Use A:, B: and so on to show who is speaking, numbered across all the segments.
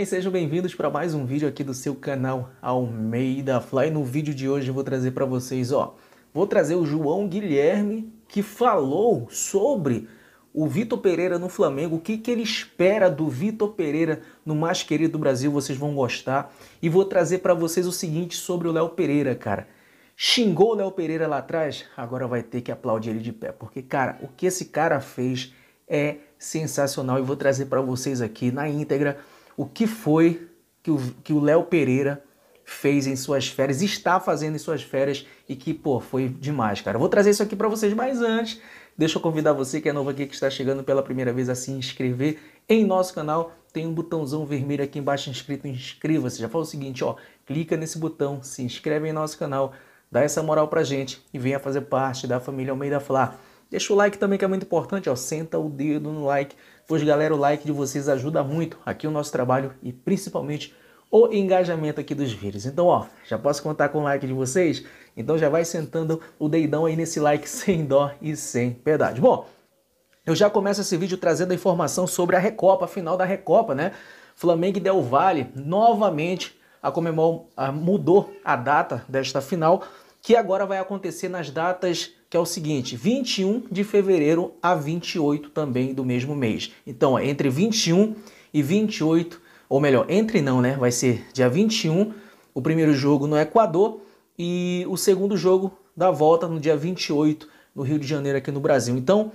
A: bem? Sejam bem-vindos para mais um vídeo aqui do seu canal Almeida Fly. No vídeo de hoje eu vou trazer para vocês, vou trazer o João Guilherme, que falou sobre o Vitor Pereira no Flamengo, o que ele espera do Vitor Pereira no mais querido do Brasil, vocês vão gostar. E vou trazer para vocês o seguinte sobre o Léo Pereira, cara. Xingou o Léo Pereira lá atrás, agora vai ter que aplaudir ele de pé, porque, cara, o que esse cara fez é sensacional. E vou trazer para vocês aqui na íntegra o que foi que o Léo Pereira fez em suas férias, está fazendo em suas férias e que, pô, foi demais, cara. Vou trazer isso aqui para vocês, mas antes, deixa eu convidar você que é novo aqui, que está chegando pela primeira vez, a se inscrever em nosso canal. Tem um botãozão vermelho aqui embaixo escrito inscreva-se. Já fala o seguinte, clica nesse botão, se inscreve em nosso canal, dá essa moral pra gente e venha fazer parte da família Almeida Fly. Deixa o like também, que é muito importante, senta o dedo no like, pois galera, o like de vocês ajuda muito aqui o nosso trabalho e principalmente o engajamento aqui dos vídeos. Então, já posso contar com o like de vocês? Então já vai sentando o dedão aí nesse like sem dó e sem piedade. Bom, eu já começo esse vídeo trazendo a informação sobre a Recopa, a final da Recopa, né? Flamengo e Del Valle, novamente a Conmebol mudou a data desta final, que agora vai acontecer nas datas que é o seguinte, 21 de fevereiro a 28 também do mesmo mês. Então, entre 21 e 28, ou melhor, entre não, né? Vai ser dia 21, o primeiro jogo no Equador e o segundo jogo da volta no dia 28 no Rio de Janeiro, aqui no Brasil. Então,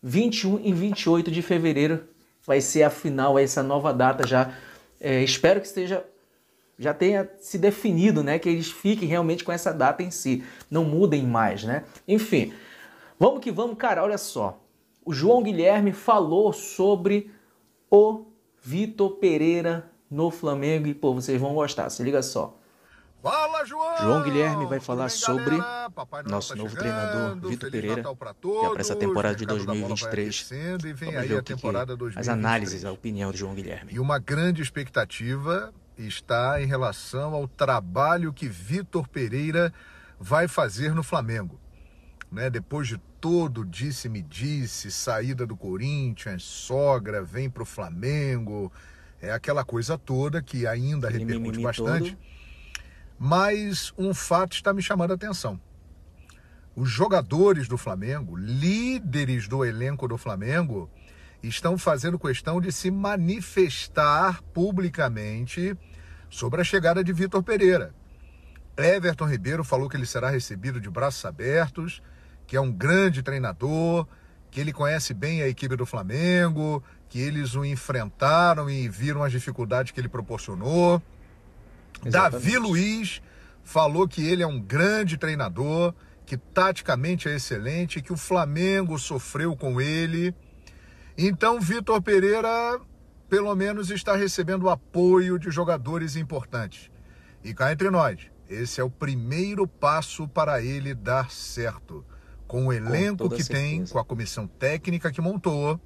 A: 21 e 28 de fevereiro vai ser a final, essa nova data já. Espero que já tenha se definido, né? Que eles fiquem realmente com essa data em si, não mudem mais, né? Enfim, vamos que vamos, cara, olha só. O João Guilherme falou sobre o Vitor Pereira no Flamengo e, pô, vocês vão gostar, se liga só.
B: Fala, João!
A: João Guilherme vai falar
B: bem,
A: sobre
B: nosso
A: novo treinador, Vitor Pereira, já para essa temporada de 2023.
B: E vem
A: Vamos
B: aí
A: ver
B: a temporada 2023.
A: as análises, a opinião do João Guilherme.
B: E uma grande expectativa está em relação ao trabalho que Vitor Pereira vai fazer no Flamengo. Né? Depois de todo disse-me-disse, saída do Corinthians, sogra, vem para o Flamengo, aquela coisa toda que ainda repercute bastante. Mas um fato está me chamando a atenção. Os jogadores do Flamengo, líderes do elenco do Flamengo, estão fazendo questão de se manifestar publicamente sobre a chegada de Vitor Pereira. Everton Ribeiro falou que ele será recebido de braços abertos, que é um grande treinador, que ele conhece bem a equipe do Flamengo, que eles o enfrentaram e viram as dificuldades que ele proporcionou. Exatamente. Davi Luiz falou que ele é um grande treinador, que taticamente é excelente, que o Flamengo sofreu com ele. Então, Vitor Pereira, pelo menos, está recebendo o apoio de jogadores importantes. E cá entre nós, esse é o primeiro passo para ele dar certo. Com o elenco que tem, com a comissão técnica que montou,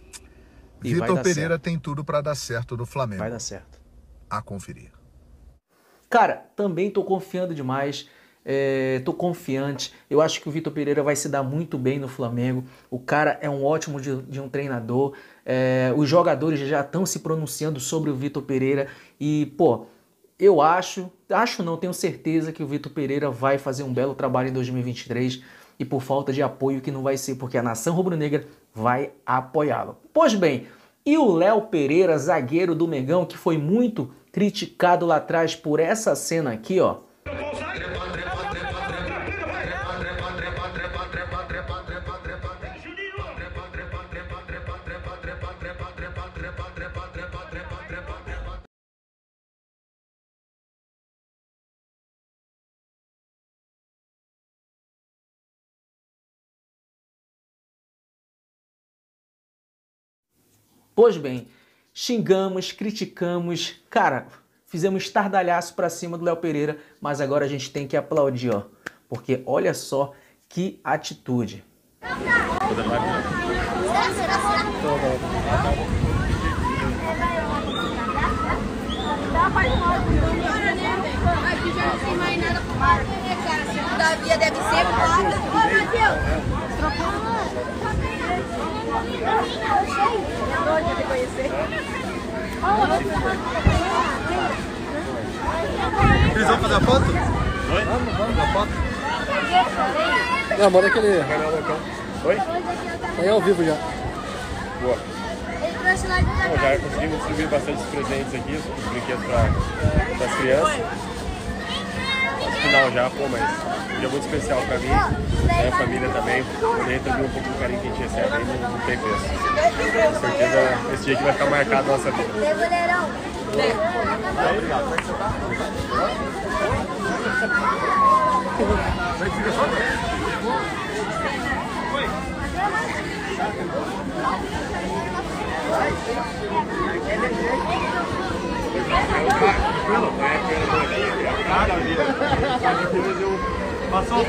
B: Vitor Pereira tem tudo para dar certo no Flamengo.
A: Vai dar certo.
B: A conferir.
A: Cara, também tô confiando demais. Tô confiante, eu acho que o Vitor Pereira vai se dar muito bem no Flamengo. O cara é um ótimo de um treinador, os jogadores já estão se pronunciando sobre o Vitor Pereira e, pô, eu tenho certeza que o Vitor Pereira vai fazer um belo trabalho em 2023 e por falta de apoio que não vai ser, porque a nação rubro-negra vai apoiá-lo. Pois bem, e o Léo Pereira, zagueiro do Mengão, que foi muito criticado lá atrás por essa cena aqui, Pois bem, xingamos, criticamos, cara, fizemos estardalhaço pra cima do Léo Pereira, mas agora a gente tem que aplaudir, porque olha só que atitude.
B: Eles vão fazer a foto?
C: Oi?
B: Vamos fazer a foto?
D: Não, manda aquele.
C: Oi?
D: Aí é ao vivo já.
C: Boa. Bom, já conseguimos distribuir bastante presentes aqui, os brinquedos para as crianças. No final já, pô, mas um dia muito especial para mim, minha família também. Poder retribuir um pouco do carinho que a gente recebe aí não tem preço. Com certeza esse dia que vai ficar marcado na nossa vida.
B: Passou,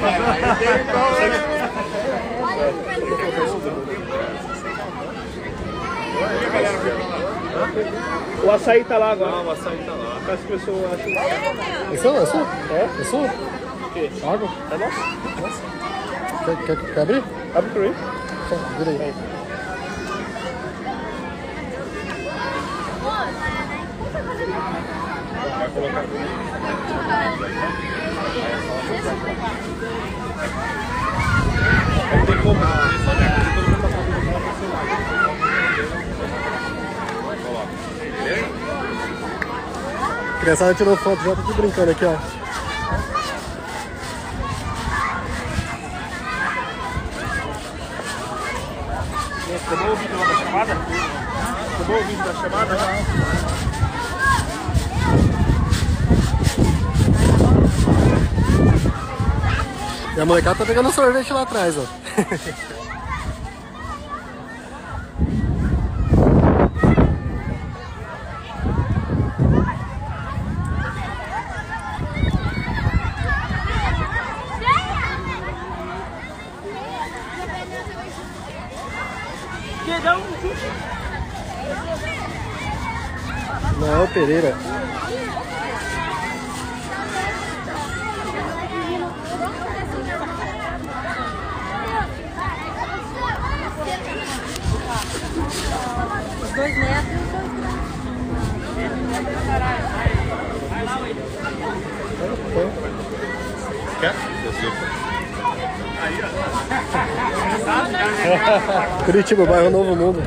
E: O açaí tá lá agora.
C: O açaí tá lá.
E: As pessoas acham.
D: É sua?
E: É?
D: É sua?
E: O quê?
D: Água?
E: É nosso?
D: Quer abrir?
E: Abre por aí.
D: Só, vira aí.
C: Vai colocar
E: Não tem como.
D: A criançada tirou foto já, tá aqui brincando aqui, ó.
E: Tomou o vídeo lá da chamada? Tomou o vídeo da chamada?
D: E a molecada tá pegando sorvete lá atrás, ó. Noel Pereira.
F: Os 2 metros.
C: Quer?
D: Curitiba, bairro Novo Mundo.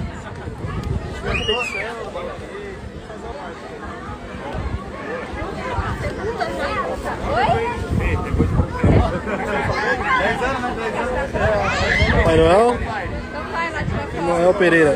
D: Pai Noel? Noel Pereira.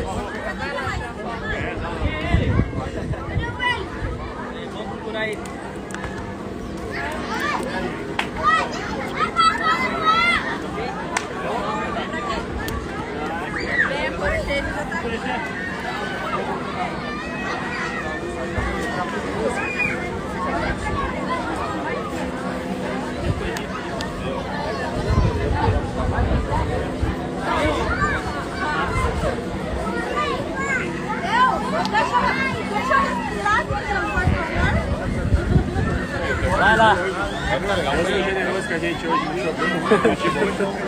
F: Vai lá.
C: Ela foi generoso com a gente hoje no show.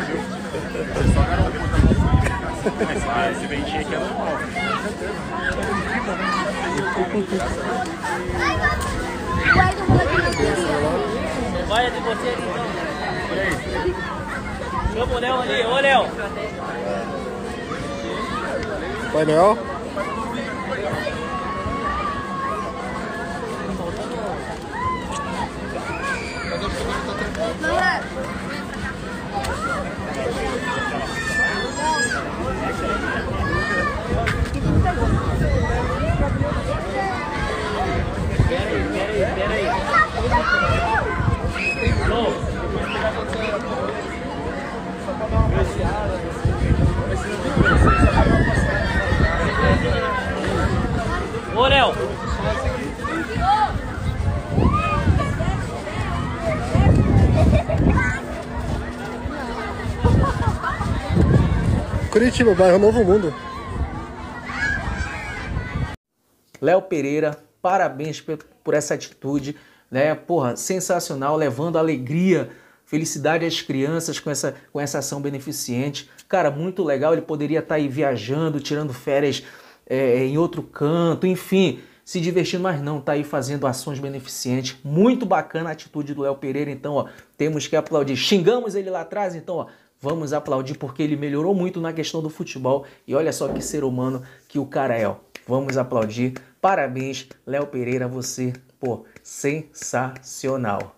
C: Mas esse ventinho aqui é normal.
F: Vai de você ali então. Chama o Léo ali, ô Léo.
D: Pai Noel?
F: Pera aí. Ô Léo.
D: Curitiba, bairro Novo Mundo.
A: Léo Pereira, parabéns por essa atitude, né? Porra, sensacional, levando alegria, felicidade às crianças com essa ação beneficente. Cara, muito legal, ele poderia estar aí viajando, tirando férias em outro canto, enfim, se divertindo, mas não, tá aí fazendo ações beneficentes. Muito bacana a atitude do Léo Pereira, então, ó, temos que aplaudir. Xingamos ele lá atrás, então, ó, vamos aplaudir porque ele melhorou muito na questão do futebol. E olha só que ser humano que o cara é, ó. Vamos aplaudir. Parabéns, Léo Pereira, você, pô, sensacional.